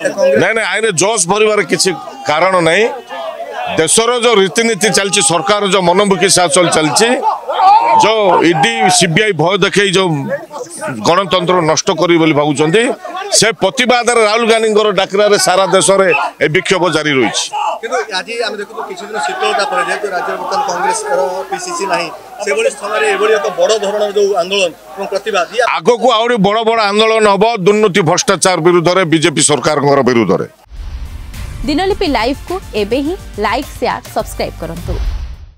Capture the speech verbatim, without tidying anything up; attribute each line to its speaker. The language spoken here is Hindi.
Speaker 1: नहीं नहीं आईने जोश भरवार किसी कारण नहीं देशर जो रीतिनीति चलती सरकार जो मनमुखी शासन चलती जो ईडी सीबीआई भय देखे जो गणतंत्र नष्ट करी बोली भावुंट से प्रतिवाद राहुल गांधी डाकरा सारा देश में विक्षोभ जारी रही आग को आहरी बड़ बड़ आंदोलन हम दुर्नीति भ्रष्टाचार विरुद्ध में बीजेपी सरकार विरुद्ध में
Speaker 2: दिनलिपि लाइव को एबे ही लाइक शेयर सब्सक्राइब करंतु।